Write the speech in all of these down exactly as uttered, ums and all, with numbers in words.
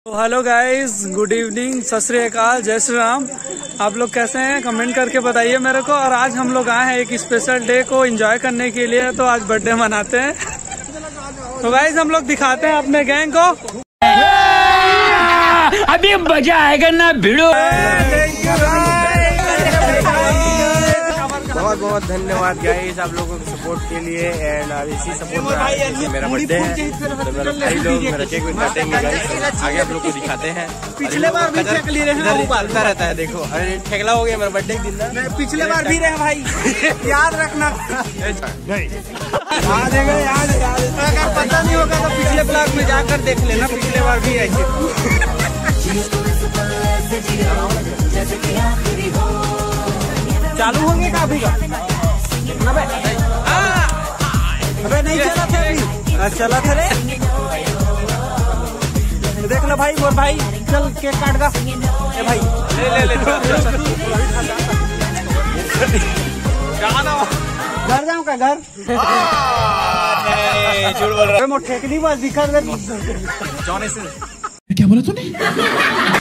Hello guys, good evening, सत श्री अकाल, जय श्री राम। आप लोग कैसे हैं कमेंट करके बताइए मेरे को। और आज हम लोग आए हैं एक स्पेशल डे को एंजॉय करने के लिए, तो आज बर्थडे मनाते हैं। तो गाइस हम लोग दिखाते हैं अपने गैंग को। अभी मजा आएगा ना भिड़ो। बहुत बहुत धन्यवाद गाइस आप लोगों के सपोर्ट के लिए। एंड इसी सपोर्ट में मेरा बर्थडे है, तो मेरा भाई लोग मेरा केक भी काटेंगे गाइस। आगे आप लोग को दिखाते हैं। पिछले बार भी ठेक ले रहे हैं, चलता रहता है। देखो अरे ठेकला हो गया मेरा बर्थडे के दिन ना। पिछले बार भी रहे भाई, याद रखना। याद है याद अगर पता नहीं होगा तो पिछले ब्लॉग में जाकर देख लेना, पिछले बार भी ऐसे। चालू होंगे काफी का अबे अबे नहीं चला थे अभी चला था रे। देख लो भाई, बोल भाई चल केक काट का। ए भाई ले ले ले घर जाऊँ का घर झूठ बोल रहा है। मैं ठेकनी बस दिखा दे क्या बोला तूने?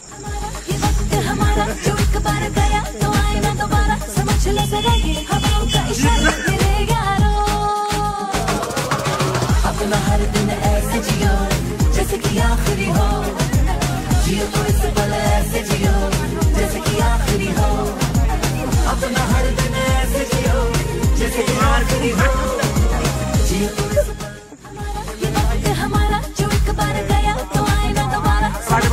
अपना हर दिन ऐसे जियो जैसे कि आखिरी हो, जियो तो इस पल ऐसे जियो जैसे कि आखिरी हो। अपना हर दिन ऐसे जियो जैसे कि आखिरी हो, जियो तो इस पल। ये वक्त हमारा जो एक बार गया तो आए ना दोबारा।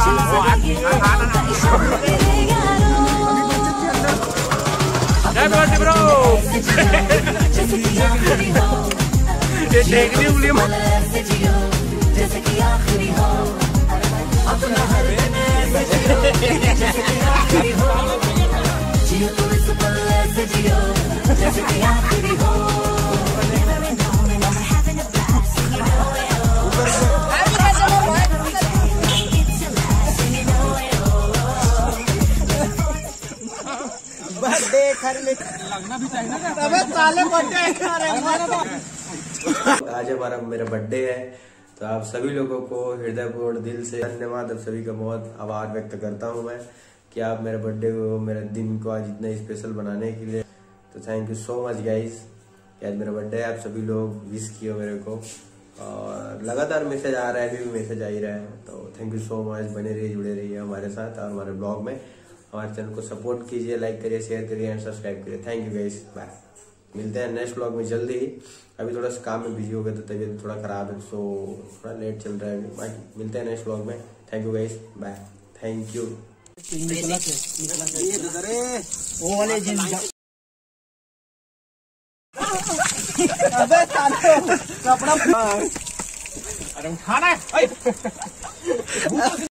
ये ठेकनी उंगली में जैसे कि आखिरी हो, अपना हर दिन ऐसे जियो जैसे कि आखिरी हो, जियो तो इस पल ऐसे जियो जैसे कि आखिरी हो। बर्थडे लगना भी चाहिए ना, तबे साले बर्थडे। आज हमारा मेरा बर्थडे है, तो आप सभी लोगों को हृदयपूर्ण दिल से धन्यवाद। आप सभी का बहुत आभार व्यक्त करता हूं मैं कि आप मेरे बर्थडे को, मेरे दिन को आज इतना स्पेशल बनाने के लिए। तो thank you so much guys. आज मेरा बर्थडे है, आप सभी लोग विश किए मेरे को और लगातार मैसेज आ रहा है, अभी भी मैसेज आ ही रहा है। तो थैंक यू सो मच। बने रहिए, जुड़े रहिए हमारे साथ और हमारे ब्लॉग में। हमारे चैनल को सपोर्ट कीजिए, लाइक करिए, शेयर करिए एंड सब्सक्राइब करिए। Thank you guys, bye. मिलते हैं नेक्स्ट ब्लॉग में जल्दी ही। अभी थोड़ा सा काम में बिजी हो गया तो तबीयत थोड़ा खराब है, सो थोड़ा लेट चल रहा है। बाकी मिलते हैं नेक्स्ट ब्लॉग में। Thank you guys, bye. Thank you. कपड़ा अरे उठाना है।